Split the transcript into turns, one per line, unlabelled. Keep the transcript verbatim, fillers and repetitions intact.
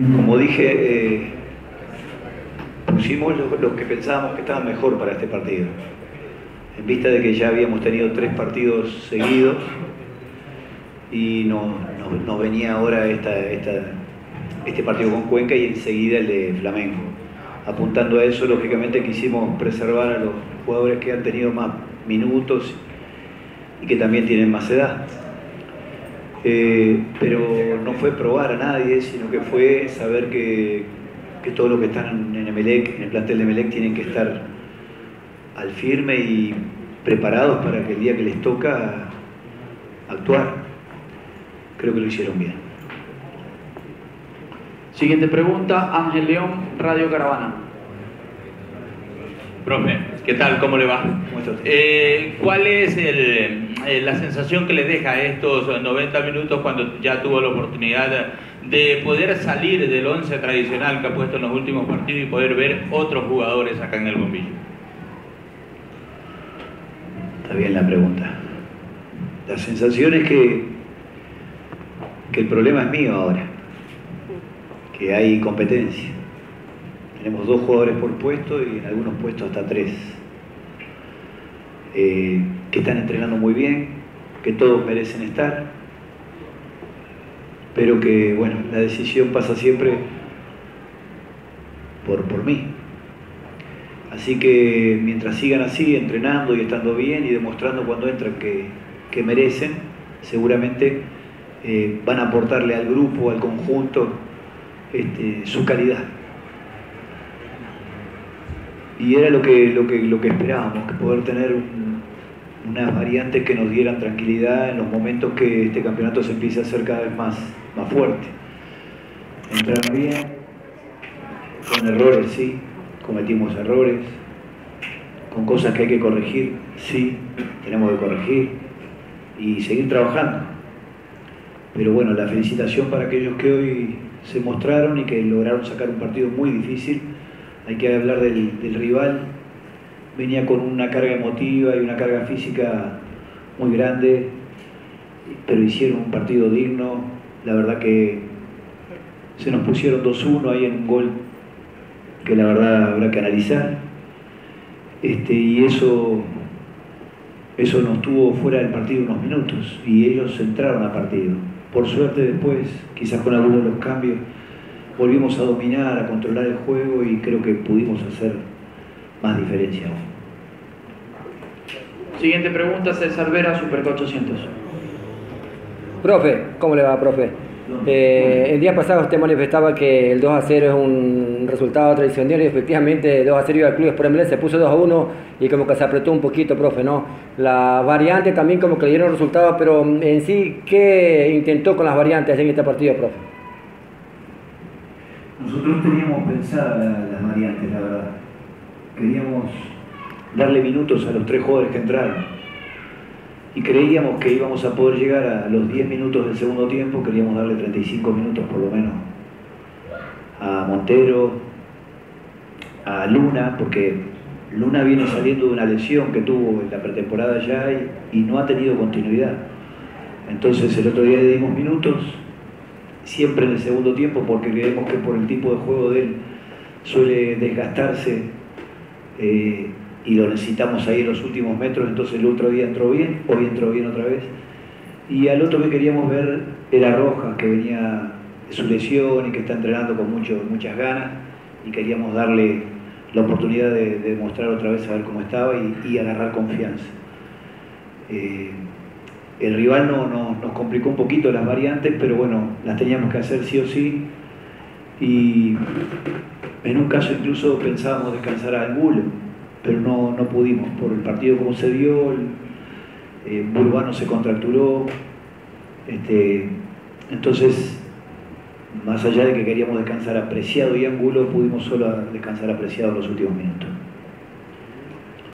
Como dije, eh, pusimos los, los que pensábamos que estaban mejor para este partido. En vista de que ya habíamos tenido tres partidos seguidos y nos no, no venía ahora esta, esta, este partido con Cuenca y enseguida el de Flamengo. Apuntando a eso, lógicamente quisimos preservar a los jugadores que han tenido más minutos y que también tienen más edad. Eh, pero no fue probar a nadie, sino que fue saber que, que todos los que están en Emelec, en el plantel de Emelec, tienen que estar al firme y preparados para que el día que les toca actuar. Creo que lo hicieron bien.
Siguiente pregunta, Ángel León, Radio Caravana.
Profe, ¿qué tal? ¿Cómo le va? Eh, ¿Cuál es el, eh, la sensación que le deja estos noventa minutos cuando ya tuvo la oportunidad de poder salir del once tradicional que ha puesto en los últimos partidos y poder ver otros jugadores acá en el bombillo?
Está bien la pregunta. La sensación es que, que el problema es mío ahora, que hay competencia. Tenemos dos jugadores por puesto y en algunos puestos hasta tres. Eh, que están entrenando muy bien, que todos merecen estar, pero que, bueno, la decisión pasa siempre por, por mí. Así que mientras sigan así, entrenando y estando bien y demostrando cuando entran que, que merecen, seguramente eh, van a aportarle al grupo, al conjunto, este, su calidad. Y era lo que, lo que, lo que esperábamos, que poder tener un, unas variantes que nos dieran tranquilidad en los momentos que este campeonato se empiece a hacer cada vez más, más fuerte. Entrar bien, con errores, sí, cometimos errores, con cosas que hay que corregir, sí, tenemos que corregir y seguir trabajando. Pero bueno, la felicitación para aquellos que hoy se mostraron y que lograron sacar un partido muy difícil. Hay que hablar del, del rival, venía con una carga emotiva y una carga física muy grande, pero hicieron un partido digno. La verdad que se nos pusieron dos uno ahí en un gol que la verdad habrá que analizar, este, y eso, eso nos tuvo fuera del partido unos minutos y ellos entraron al partido. Por suerte después, quizás con algunos de los cambios, volvimos a dominar, a controlar el juego y creo que pudimos hacer más diferencia aún.
Siguiente pregunta, César Vera, Super ochocientos.
Profe, ¿cómo le va, profe? Eh, el día pasado usted manifestaba que el dos a cero es un resultado tradicional y efectivamente dos a cero iba al Club Sport Emelec, se puso dos a uno y como que se apretó un poquito, profe, ¿no? La variante también como que le dieron resultados, pero en sí, ¿qué intentó con las variantes en este partido, profe?
Nosotros teníamos pensadas las variantes, la verdad. Queríamos darle minutos a los tres jugadores que entraron. Y creíamos que íbamos a poder llegar a los diez minutos del segundo tiempo, queríamos darle treinta y cinco minutos por lo menos a Montero, a Luna, porque Luna viene saliendo de una lesión que tuvo en la pretemporada ya y, y no ha tenido continuidad. Entonces el otro día le dimos minutos, siempre en el segundo tiempo, porque creemos que por el tipo de juego de él suele desgastarse eh, y lo necesitamos ahí en los últimos metros. Entonces el otro día entró bien, hoy entró bien otra vez. Y al otro que queríamos ver era Rojas, que venía de su lesión y que está entrenando con mucho, muchas ganas, y queríamos darle la oportunidad de, de mostrar otra vez a ver cómo estaba y, y agarrar confianza. Eh, el rival no, no, nos complicó un poquito las variantes, pero bueno, las teníamos que hacer sí o sí, y en un caso incluso pensábamos descansar a Angulo, pero no, no pudimos, por el partido como se dio. El, eh, Burbano se contracturó, este, entonces más allá de que queríamos descansar a Preciado y Angulo, pudimos solo descansar a Preciado en los últimos minutos.